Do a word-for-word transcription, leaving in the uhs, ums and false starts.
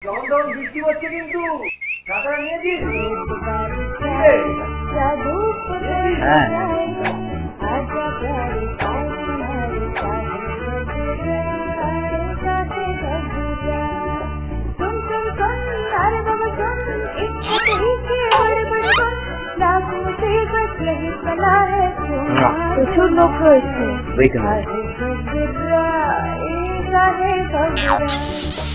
তখন তখন বৃষ্টি হচ্ছে কিন্তু টাকা নিয়েছিস? হ্যাঁ প্রচুর লোক রয়েছে। ওইখানে